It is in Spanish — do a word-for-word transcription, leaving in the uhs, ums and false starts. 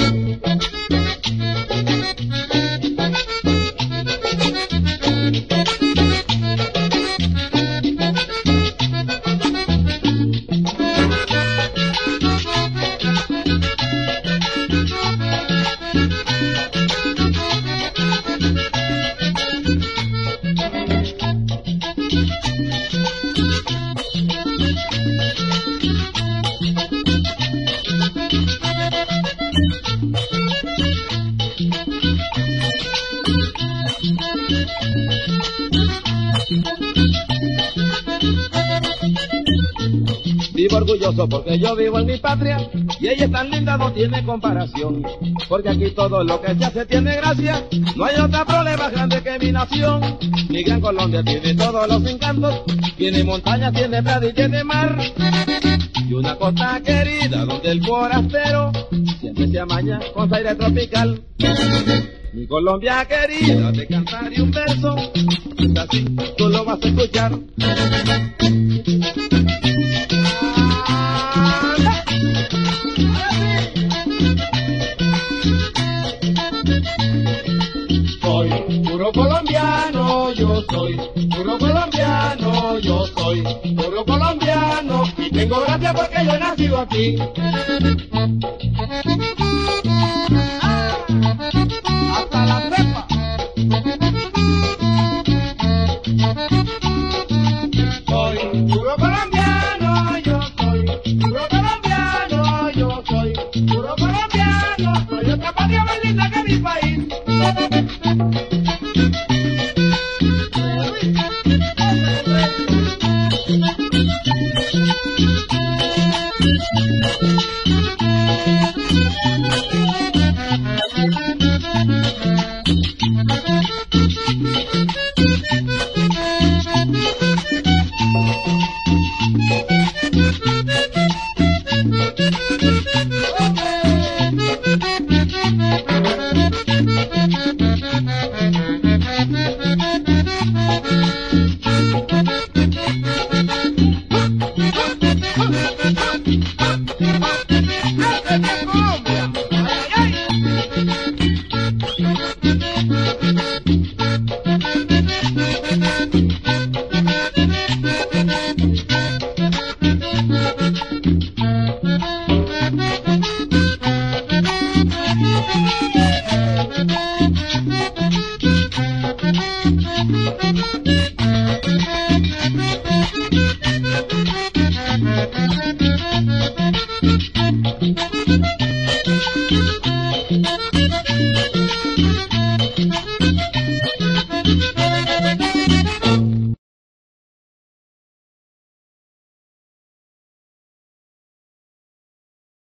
Vivo orgulloso porque yo vivo en mi patria y ella es tan linda, no tiene comparación. Porque aquí todo lo que se hace tiene gracia, no hay otro problema grande que mi nación. Mi gran Colombia tiene todos los encantos, tiene montañas, tiene playa y tiene mar. Y una costa querida donde el forastero siempre se amaña con su aire tropical. Mi Colombia querida, de cantar y un verso, es así, tú lo vas a escuchar. Soy puro colombiano, yo soy puro colombiano, yo soy puro colombiano y tengo gracia porque yo he nacido aquí. Hasta la cepa. Soy puro colombiano, yo soy puro colombiano, yo soy puro colombiano, soy otra patria más linda que mi país. Thank you.